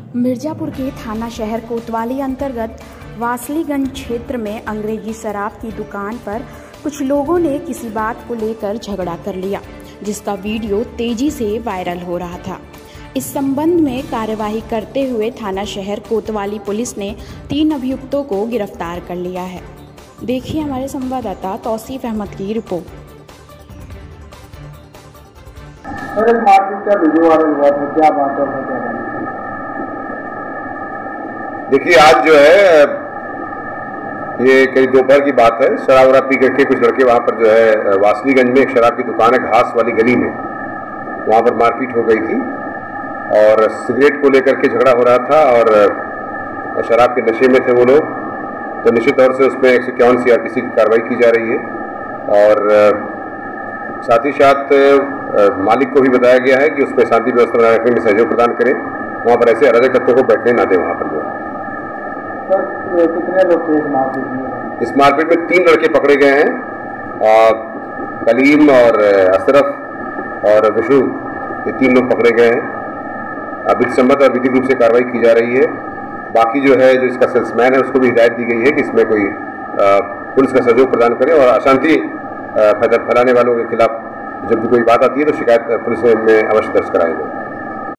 मिर्जापुर के थाना शहर कोतवाली अंतर्गत वासलीगंज क्षेत्र में अंग्रेजी शराब की दुकान पर कुछ लोगों ने किसी बात को लेकर झगड़ा कर लिया, जिसका वीडियो तेजी से वायरल हो रहा था। इस संबंध में कार्यवाही करते हुए थाना शहर कोतवाली पुलिस ने 3 अभियुक्तों को गिरफ्तार कर लिया है। देखिए हमारे संवाददाता तौसीफ अहमद की रिपोर्ट। देखिए, आज जो है ये करीब दोपहर की बात है। शराब वराब पी करके कुछ लड़के वहाँ पर जो है वासलीगंज में एक शराब की दुकान है, घास वाली गली में, वहाँ पर मारपीट हो गई थी और सिगरेट को लेकर के झगड़ा हो रहा था और शराब के नशे में थे वो लोग। तो निश्चित तौर से उसमें 151 CRPC की कार्रवाई की जा रही है और साथ ही साथ मालिक को भी बताया गया है कि उसमें शांति व्यवस्था बनाए रखने में सहयोग प्रदान करें, वहाँ पर ऐसे अराजक तत्वों को बैठने ना दें। वहाँ पर जो कितने लोग थे इस मारपीट में? इस मारपीट में 3 लड़के पकड़े गए हैं, कलीम और अशरफ और विष्णु, ये 3 लोग पकड़े गए हैं। अभी संबद्ध और विधिक रूप से कार्रवाई की जा रही है। बाकी जो है, जो इसका सेल्समैन है, उसको भी हिदायत दी गई है कि इसमें कोई पुलिस का सहयोग प्रदान करे और अशांति फैलाने वालों के खिलाफ जब भी कोई बात आती है तो शिकायत पुलिस में अवश्य दर्ज कराई जाए।